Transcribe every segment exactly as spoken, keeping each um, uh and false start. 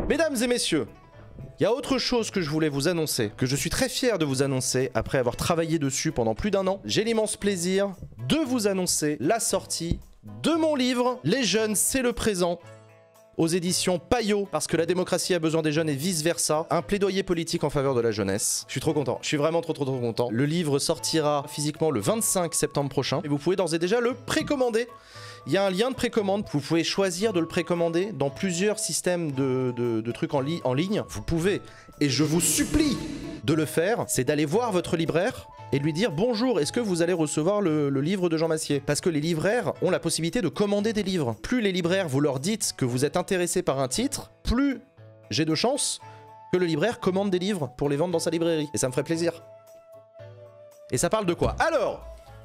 Mesdames et messieurs, il y a autre chose que je voulais vous annoncer, que je suis très fier de vous annoncer après avoir travaillé dessus pendant plus d'un an. J'ai l'immense plaisir de vous annoncer la sortie de mon livre « Les jeunes, c'est le présent » aux éditions Payot, parce que la démocratie a besoin des jeunes et vice-versa. Un plaidoyer politique en faveur de la jeunesse. Je suis trop content, je suis vraiment trop trop trop content. Le livre sortira physiquement le vingt-cinq septembre prochain et vous pouvez d'ores et déjà le précommander. Il y a un lien de précommande, vous pouvez choisir de le précommander dans plusieurs systèmes de, de, de trucs en, li en ligne. Vous pouvez, et je vous supplie de le faire, c'est d'aller voir votre libraire et lui dire bonjour, est-ce que vous allez recevoir le, le livre de Jean Massier? Parce que les libraires ont la possibilité de commander des livres. Plus les libraires vous leur dites que vous êtes intéressé par un titre, plus j'ai de chances que le libraire commande des livres pour les vendre dans sa librairie. Et ça me ferait plaisir. Et ça parle de quoi? Alors,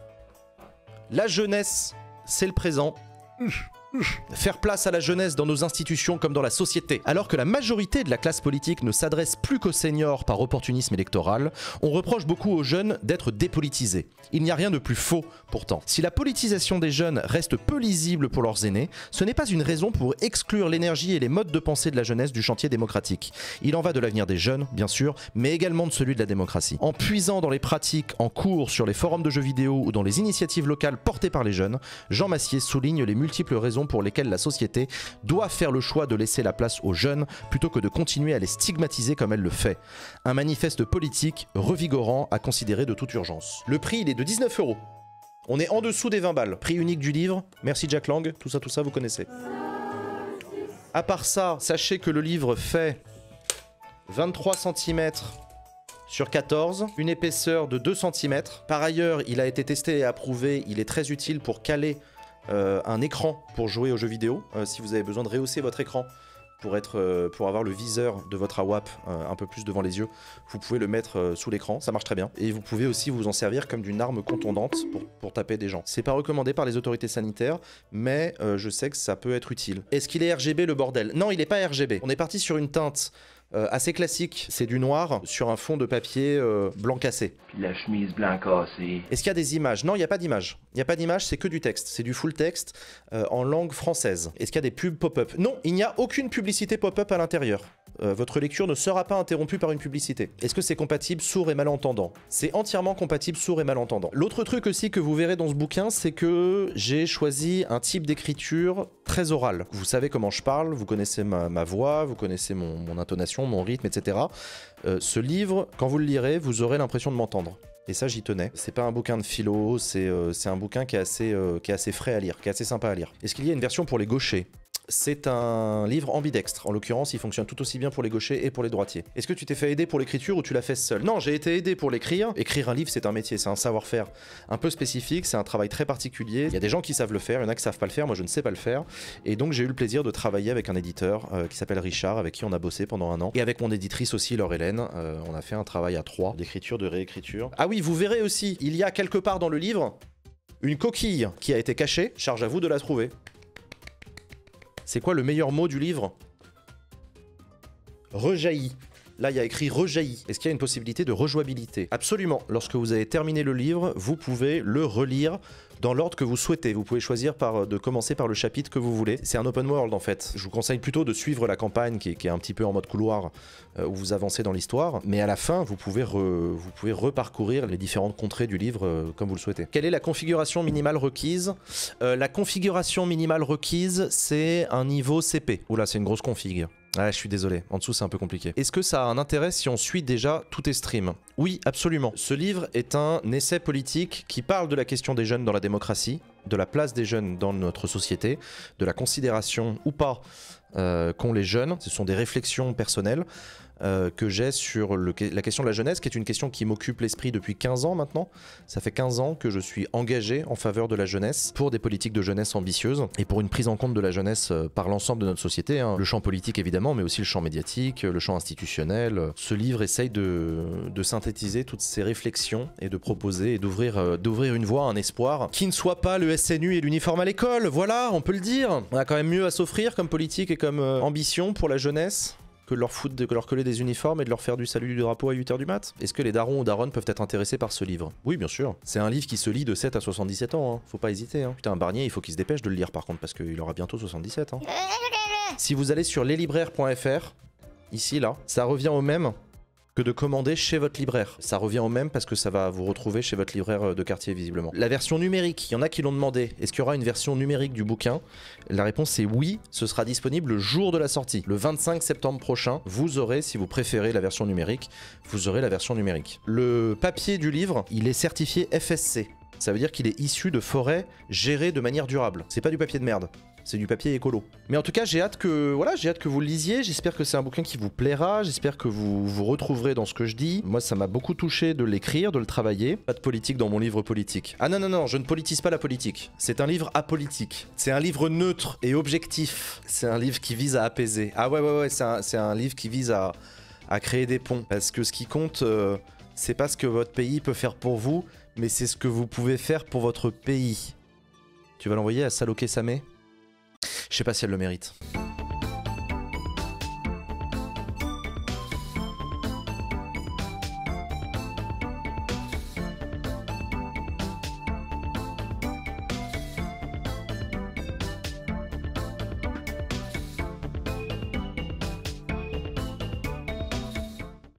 la jeunesse, c'est le présent. Faire place à la jeunesse dans nos institutions comme dans la société. Alors que la majorité de la classe politique ne s'adresse plus qu'aux seniors par opportunisme électoral, on reproche beaucoup aux jeunes d'être dépolitisés. Il n'y a rien de plus faux pourtant. Si la politisation des jeunes reste peu lisible pour leurs aînés, ce n'est pas une raison pour exclure l'énergie et les modes de pensée de la jeunesse du chantier démocratique. Il en va de l'avenir des jeunes, bien sûr, mais également de celui de la démocratie. En puisant dans les pratiques en cours sur les forums de jeux vidéo ou dans les initiatives locales portées par les jeunes, Jean Massier souligne les multiples raisons pour lesquelles la société doit faire le choix de laisser la place aux jeunes plutôt que de continuer à les stigmatiser comme elle le fait. Un manifeste politique revigorant à considérer de toute urgence. Le prix, il est de dix-neuf euros. On est en dessous des vingt balles. Prix unique du livre. Merci Jack Lang. Tout ça, tout ça, vous connaissez. À part ça, sachez que le livre fait vingt-trois centimètres sur quatorze, une épaisseur de deux centimètres. Par ailleurs, il a été testé et approuvé. Il est très utile pour caler Euh, un écran pour jouer aux jeux vidéo, euh, si vous avez besoin de rehausser votre écran pour, être, euh, pour avoir le viseur de votre A W A P euh, un peu plus devant les yeux, vous pouvez le mettre euh, sous l'écran, ça marche très bien. Et vous pouvez aussi vous en servir comme d'une arme contondante pour, pour taper des gens. C'est pas recommandé par les autorités sanitaires, mais euh, je sais que ça peut être utile. Est-ce qu'il est R G B le bordel? Non, il est pas R G B. On est parti sur une teinte Euh, assez classique, c'est du noir sur un fond de papier euh, blanc cassé. Puis la chemise blanc cassée. Est-ce qu'il y a des images? Non, il n'y a pas d'image. Il n'y a pas d'image, c'est que du texte. C'est du full texte euh, en langue française. Est-ce qu'il y a des pubs pop-up? Non, il n'y a aucune publicité pop-up à l'intérieur. Euh, votre lecture ne sera pas interrompue par une publicité. Est-ce que c'est compatible sourd et malentendant? C'est entièrement compatible sourd et malentendant. L'autre truc aussi que vous verrez dans ce bouquin, c'est que j'ai choisi un type d'écriture très orale. Vous savez comment je parle, vous connaissez ma, ma voix, vous connaissez mon, mon intonation, mon rythme, et cetera. Euh, ce livre, quand vous le lirez, vous aurez l'impression de m'entendre. Et ça, j'y tenais. C'est pas un bouquin de philo, c'est euh, un bouquin qui est, assez, euh, qui est assez frais à lire, qui est assez sympa à lire. Est-ce qu'il y a une version pour les gauchers? C'est un livre ambidextre. En l'occurrence, il fonctionne tout aussi bien pour les gauchers et pour les droitiers. Est-ce que tu t'es fait aider pour l'écriture ou tu l'as fait seul? Non, j'ai été aidé pour l'écrire. Écrire un livre, c'est un métier, c'est un savoir-faire un peu spécifique, c'est un travail très particulier. Il y a des gens qui savent le faire, il y en a qui savent pas le faire, moi je ne sais pas le faire. Et donc j'ai eu le plaisir de travailler avec un éditeur euh, qui s'appelle Richard, avec qui on a bossé pendant un an. Et avec mon éditrice aussi, Laure Hélène, euh, on a fait un travail à trois, d'écriture, de réécriture. Ah oui, vous verrez aussi, il y a quelque part dans le livre une coquille qui a été cachée, charge à vous de la trouver. C'est quoi le meilleur mot du livre? Rejaillit. Là, il y a écrit rejaillit. Est-ce qu'il y a une possibilité de rejouabilité? Absolument. Lorsque vous avez terminé le livre, vous pouvez le relire dans l'ordre que vous souhaitez. Vous pouvez choisir par, de commencer par le chapitre que vous voulez. C'est un open world en fait. Je vous conseille plutôt de suivre la campagne qui est, qui est un petit peu en mode couloir euh, où vous avancez dans l'histoire. Mais à la fin, vous pouvez, re, vous pouvez reparcourir les différentes contrées du livre euh, comme vous le souhaitez. Quelle est la configuration minimale requise? euh, La configuration minimale requise, c'est un niveau C P. Oula, c'est une grosse config. Ah, je suis désolé, en dessous c'est un peu compliqué. Est-ce que ça a un intérêt si on suit déjà tous tes streams? Oui, absolument. Ce livre est un essai politique qui parle de la question des jeunes dans la démocratie, de la place des jeunes dans notre société, de la considération ou pas euh, qu'ont les jeunes. Ce sont des réflexions personnelles euh, que j'ai sur le, la question de la jeunesse, qui est une question qui m'occupe l'esprit depuis quinze ans maintenant. Ça fait quinze ans que je suis engagé en faveur de la jeunesse, pour des politiques de jeunesse ambitieuses, et pour une prise en compte de la jeunesse euh, par l'ensemble de notre société, hein. Le champ politique évidemment, mais aussi le champ médiatique, le champ institutionnel. Ce livre essaye de, de synthétiser toutes ces réflexions, et de proposer, et d'ouvrir euh, d'ouvrir une voie, un espoir, qui ne soit pas le S N U et l'uniforme à l'école, voilà, on peut le dire. On a quand même mieux à s'offrir comme politique et comme euh, ambition pour la jeunesse, que de leur foutre, de leur coller des uniformes et de leur faire du salut du drapeau à huit heures du mat? Est-ce que les darons ou daronnes peuvent être intéressés par ce livre? Oui, bien sûr. C'est un livre qui se lit de sept à soixante-dix-sept ans, hein. Faut pas hésiter, hein. Putain, un Barnier, il faut qu'il se dépêche de le lire par contre, parce qu'il aura bientôt soixante-dix-sept, hein. Si vous allez sur leslibraires point F R, ici, là, ça revient au même que de commander chez votre libraire. Ça revient au même parce que ça va vous retrouver chez votre libraire de quartier, visiblement. La version numérique, il y en a qui l'ont demandé. Est-ce qu'il y aura une version numérique du bouquin? La réponse est oui, ce sera disponible le jour de la sortie. Le vingt-cinq septembre prochain, vous aurez, si vous préférez la version numérique, vous aurez la version numérique. Le papier du livre, il est certifié F S C. Ça veut dire qu'il est issu de forêts gérées de manière durable. C'est pas du papier de merde. C'est du papier écolo. Mais en tout cas, j'ai hâte que voilà, j'ai hâte que vous le lisiez. J'espère que c'est un bouquin qui vous plaira. J'espère que vous vous retrouverez dans ce que je dis. Moi, ça m'a beaucoup touché de l'écrire, de le travailler. Pas de politique dans mon livre politique. Ah non, non, non, je ne politise pas la politique. C'est un livre apolitique. C'est un livre neutre et objectif. C'est un livre qui vise à apaiser. Ah ouais, ouais, ouais, c'est un, c'est un livre qui vise à, à créer des ponts. Parce que ce qui compte, euh, c'est pas ce que votre pays peut faire pour vous, mais c'est ce que vous pouvez faire pour votre pays. Tu vas l'envoyer à Saloké Samé ? Je sais pas si elle le mérite.